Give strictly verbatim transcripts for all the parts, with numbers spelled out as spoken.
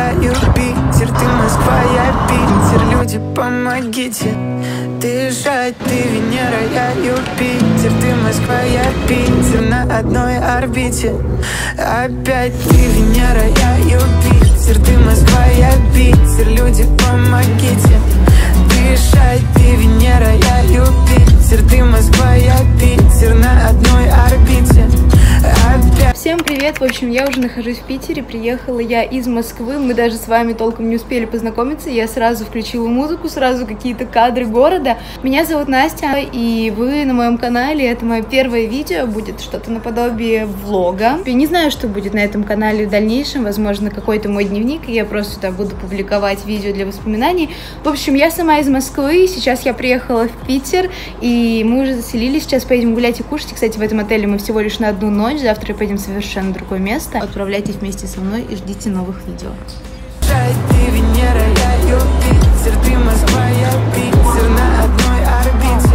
я Юпитер, ты Москва, я Питер. Люди, помогите дышать, ты Венера, я Юпитер, ты Москва, я Питер, на одной орбите. Опять ты Венера, я Юпитер, ты Москва, я Питер. Люди, помогите дышать, ты Венера, я Юпитер, ты Москва, я Питер, на одной орбите. Опять. Всем привет! В общем, я уже нахожусь в Питере, приехала я из Москвы, мы даже с вами толком не успели познакомиться, я сразу включила музыку, сразу какие-то кадры города. Меня зовут Настя, и вы на моем канале, это мое первое видео, будет что-то наподобие влога. Я не знаю, что будет на этом канале в дальнейшем, возможно, какой-то мой дневник, и я просто туда буду публиковать видео для воспоминаний. В общем, я сама из Москвы, сейчас я приехала в Питер, и мы уже заселились, сейчас поедем гулять и кушать. Кстати, в этом отеле мы всего лишь на одну ночь, завтра пойдем в совершенно другое место. Отправляйтесь вместе со мной и ждите новых видео. Ты Венера, я Юпитер, ты Москва, я Питер, на одной орбите.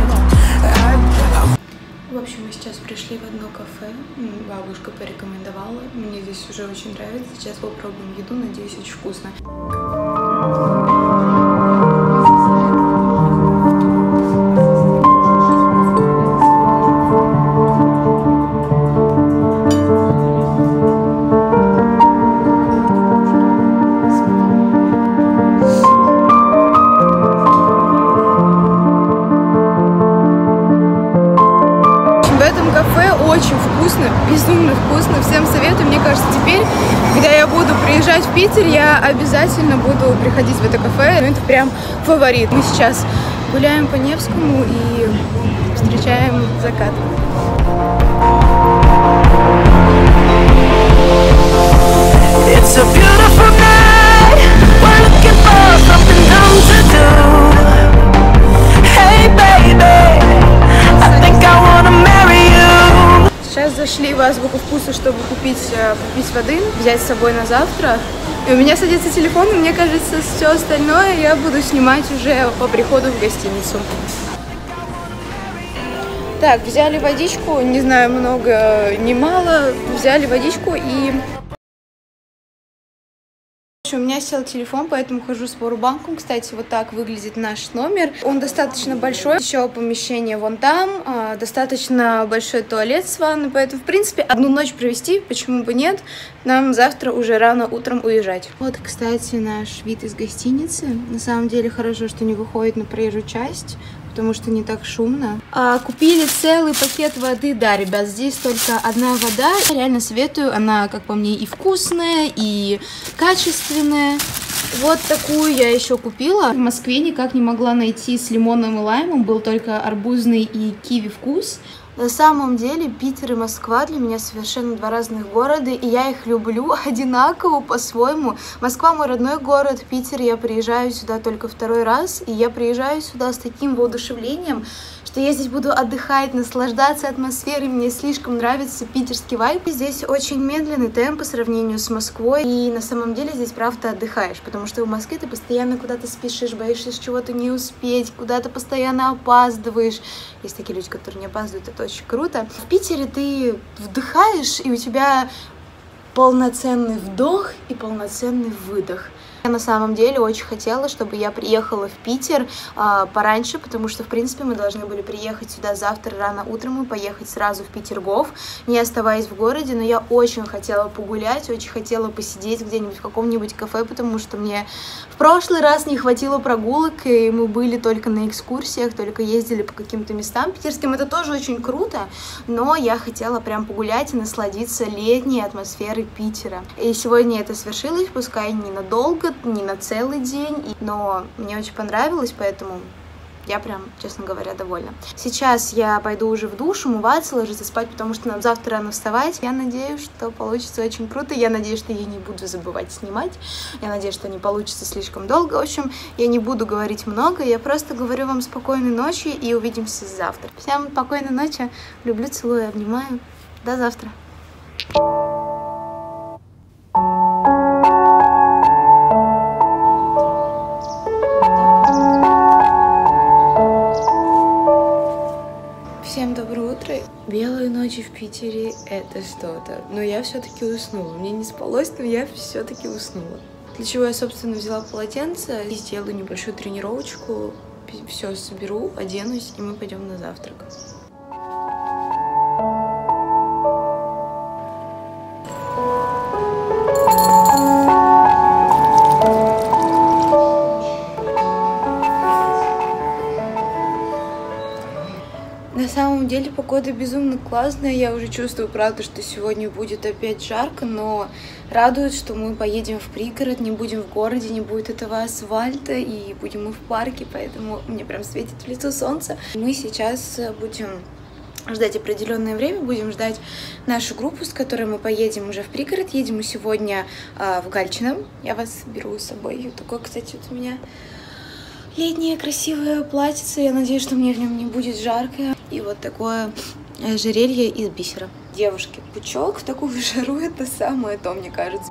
В общем, мы сейчас пришли в одно кафе, бабушка порекомендовала, мне здесь уже очень нравится, сейчас попробуем еду, надеюсь, очень вкусно. Очень вкусно, безумно вкусно, всем советую. Мне кажется, теперь, когда я буду приезжать в Питер, я обязательно буду приходить в это кафе. Ну, это прям фаворит. Мы сейчас гуляем по Невскому и встречаем закат. It's a beautiful night. We're looking for something dumb to do. Hey baby, I think I wanna marry you. Сейчас зашли в Азбуку Вкуса, чтобы купить, купить воды, взять с собой на завтра. И у меня садится телефон, и мне кажется, все остальное я буду снимать уже по приходу в гостиницу. Так, взяли водичку, не знаю, много, не мало, взяли водичку и... У меня сел телефон, поэтому хожу с пауэрбанком. Кстати, вот так выглядит наш номер. Он достаточно большой. Еще помещение вон там. Достаточно большой туалет с ванной. Поэтому, в принципе, одну ночь провести, почему бы нет. Нам завтра уже рано утром уезжать. Вот, кстати, наш вид из гостиницы. На самом деле хорошо, что не выходит на проезжую часть, потому что не так шумно. А, купили целый пакет воды. Да, ребят, здесь только одна вода. Реально советую. Она, как по мне, и вкусная, и качественная. Вот такую я еще купила. В Москве никак не могла найти с лимоном и лаймом. Был только арбузный и киви вкус. На самом деле Питер и Москва для меня совершенно два разных города, и я их люблю одинаково по-своему. Москва мой родной город, Питер я приезжаю сюда только второй раз, и я приезжаю сюда с таким воодушевлением, что я здесь буду отдыхать, наслаждаться атмосферой, мне слишком нравится питерский вайб. Здесь очень медленный темп по сравнению с Москвой, и на самом деле здесь правда отдыхаешь, потому что в Москве ты постоянно куда-то спешишь, боишься чего-то не успеть, куда-то постоянно опаздываешь. Есть такие люди, которые не опаздывают, это очень круто. В Питере ты вдыхаешь, и у тебя полноценный вдох и полноценный выдох. Я на самом деле очень хотела, чтобы я приехала в Питер э, пораньше, потому что, в принципе, мы должны были приехать сюда завтра рано утром и поехать сразу в Петергоф, не оставаясь в городе, но я очень хотела погулять, очень хотела посидеть где-нибудь в каком-нибудь кафе, потому что мне в прошлый раз не хватило прогулок, и мы были только на экскурсиях, только ездили по каким-то местам питерским, это тоже очень круто, но я хотела прям погулять и насладиться летней атмосферой Питера. И сегодня это свершилось, пускай ненадолго, не на целый день, но мне очень понравилось, поэтому я прям, честно говоря, довольна. Сейчас я пойду уже в душ, умываться, ложиться спать, потому что нам завтра рано вставать. Я надеюсь, что получится очень круто, я надеюсь, что я не буду забывать снимать, я надеюсь, что не получится слишком долго. В общем, я не буду говорить много, я просто говорю вам спокойной ночи и увидимся завтра. Всем спокойной ночи, люблю, целую, обнимаю, до завтра. Всем доброе утро. Белые ночи в Питере — это что-то. Но я все-таки уснула. Мне не спалось, но я все-таки уснула. Для чего я, собственно, взяла полотенце и сделаю небольшую тренировочку. Все соберу, оденусь, и мы пойдем на завтрак. На самом деле погода безумно классная, я уже чувствую, правда, что сегодня будет опять жарко, но радует, что мы поедем в пригород, не будем в городе, не будет этого асфальта, и будем мы в парке, поэтому мне прям светит в лицо солнце. Мы сейчас будем ждать определенное время, будем ждать нашу группу, с которой мы поедем уже в пригород. Едем мы сегодня э, в Гальчино, я вас беру с собой. Вот такой, кстати, вот у меня летнее красивое платьице, я надеюсь, что мне в нем не будет жарко. И вот такое ожерелье из бисера. Девушки, пучок в такую жару — это самое то, мне кажется.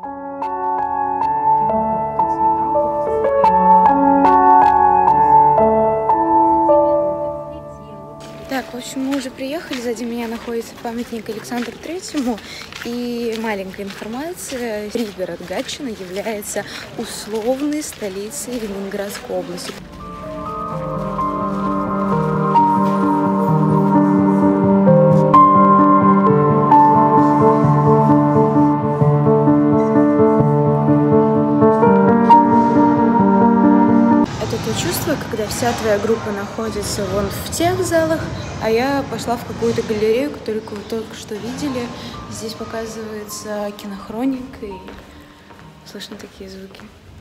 Так, в общем, мы уже приехали, сзади меня находится памятник Александру Третьему, и маленькая информация: пригород Гатчина является условной столицей Ленинградской области. Чувство, когда вся твоя группа находится вон в тех залах, а я пошла в какую-то галерею, которую вы только что видели. Здесь показывается кинохроника, и слышно такие звуки.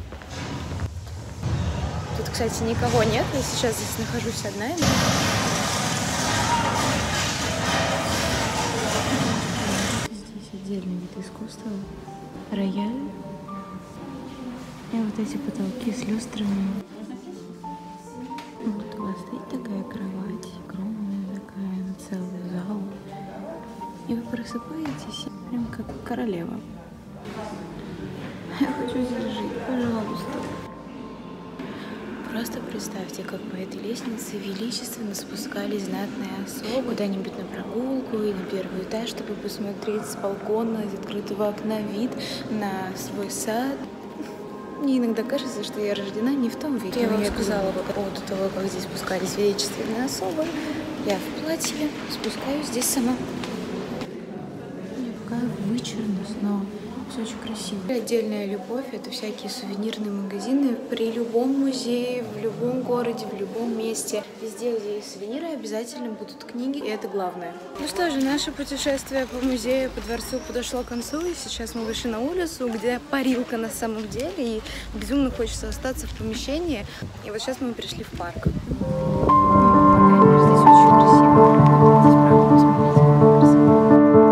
Тут, кстати, никого нет, я сейчас здесь нахожусь одна. Здесь отдельный вид искусства, рояль и вот эти потолки с люстрами. Вот у вас стоит такая кровать, огромная такая, на целый зал. И вы просыпаетесь прям как королева. Я хочу здесь жить, пожалуйста. Просто представьте, как по этой лестнице величественно спускались знатные особы куда-нибудь на прогулку и на первый этаж, чтобы посмотреть с балкона, из открытого окна вид на свой сад. Мне иногда кажется, что я рождена не в том веке. Я вам сказала по поводу того, как здесь спускались величественные особы. Я в платье спускаюсь здесь сама. Мне пока вычурно, но все очень красиво. Отдельная любовь — это всякие сувенирные магазины при любом музее, в любом городе, в любом месте. Везде, где есть сувениры, обязательно будут книги, и это главное. Ну что же, наше путешествие по музею, по дворцу подошло к концу, и сейчас мы вышли на улицу, где парилка на самом деле, и безумно хочется остаться в помещении. И вот сейчас мы пришли в парк. Здесь очень красиво. Здесь, правда, посмотрите, как красиво.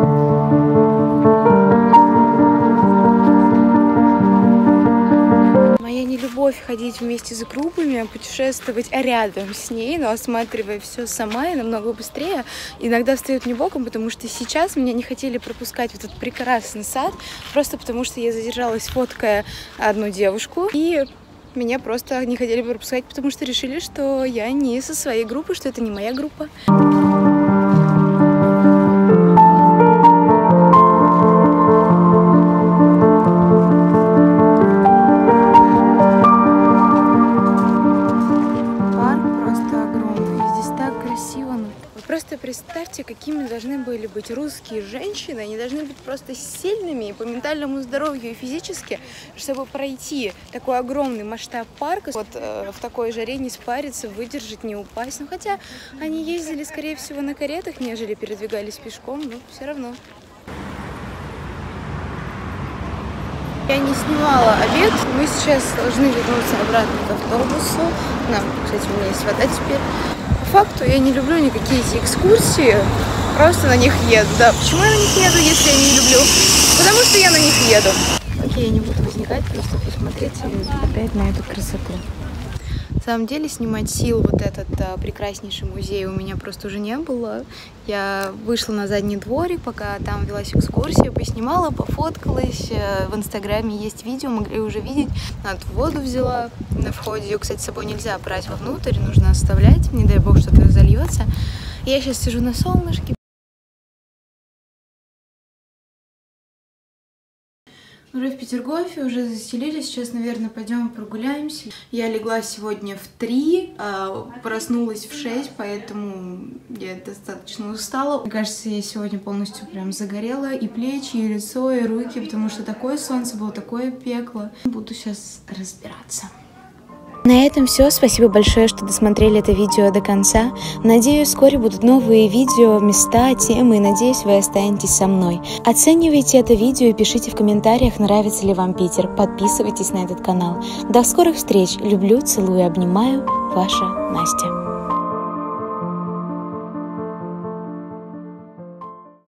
Любовь ходить вместе с группами, путешествовать рядом с ней, но осматривая все сама и намного быстрее, иногда встает мне боком, потому что сейчас меня не хотели пропускать в этот прекрасный сад, просто потому что я задержалась, фоткая одну девушку, и меня просто не хотели пропускать, потому что решили, что я не со своей группы, что это не моя группа. Представьте, какими должны были быть русские женщины. Они должны быть просто сильными и по ментальному здоровью, и физически, чтобы пройти такой огромный масштаб парка, вот э, в такой жаре не спариться, выдержать, не упасть. Ну, хотя они ездили, скорее всего, на каретах, нежели передвигались пешком, но все равно. Я не снимала обед. Мы сейчас должны вернуться обратно к автобусу. Нам, кстати, у меня есть вода теперь. По факту я не люблю никакие эти экскурсии, просто на них еду. Да, почему я на них еду, если я не люблю? Потому что я на них еду. Окей, я не буду возникать, просто посмотреть опять на эту красоту. На самом деле снимать сил вот этот а, прекраснейший музей у меня просто уже не было. Я вышла на задний дворик, пока там велась экскурсия, поснимала, пофоткалась. В инстаграме есть видео, могли уже видеть. Надо воду взяла на входе. Ее, кстати, с собой нельзя брать вовнутрь, нужно оставлять. Не дай бог, что-то зальется. Я сейчас сижу на солнышке. Уже в Петергофе, уже застелились. Сейчас, наверное, пойдем прогуляемся. Я легла сегодня в три, а проснулась в шесть, поэтому я достаточно устала. Мне кажется, я сегодня полностью прям загорела. И плечи, и лицо, и руки, потому что такое солнце было, такое пекло. Буду сейчас разбираться. На этом все. Спасибо большое, что досмотрели это видео до конца. Надеюсь, вскоре будут новые видео, места, темы, и надеюсь, вы останетесь со мной. Оценивайте это видео и пишите в комментариях, нравится ли вам Питер. Подписывайтесь на этот канал. До скорых встреч. Люблю, целую, обнимаю. Ваша Настя.